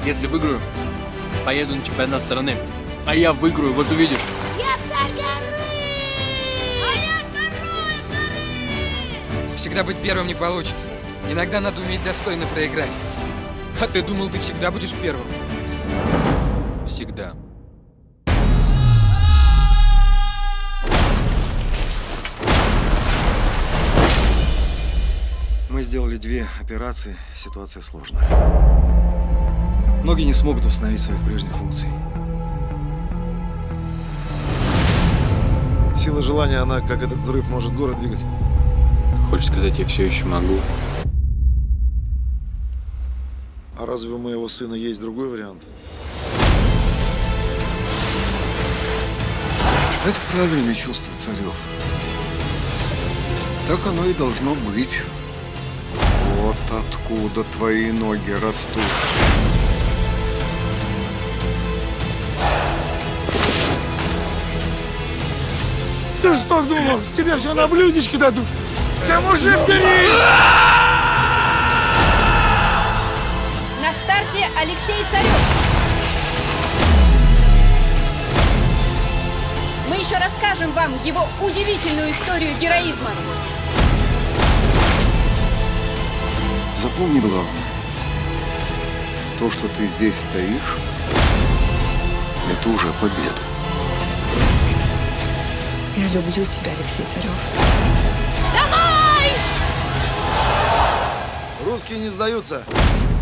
Если выиграю, поеду на чемпионат страны. А я выиграю, вот увидишь. Я царь горы! А я король горы! Всегда быть первым не получится. Иногда надо уметь достойно проиграть. А ты думал, ты всегда будешь первым? Всегда. Мы сделали 2 операции, ситуация сложная. Ноги не смогут восстановить своих прежних функций. Сила желания, она, как этот взрыв, может город двигать. Хочешь сказать, я все еще могу? А разве у моего сына есть другой вариант? Это правильное чувство, Царев. Так оно и должно быть. Вот откуда твои ноги растут. Ты что думал, с тебя все на блюдечке дадут? Ты мужик, дерись! На старте Алексей Царев. Мы еще расскажем вам его удивительную историю героизма. Запомни главное. То, что ты здесь стоишь, это уже победа. Я люблю тебя, Алексей Царев. Давай! Русские не сдаются.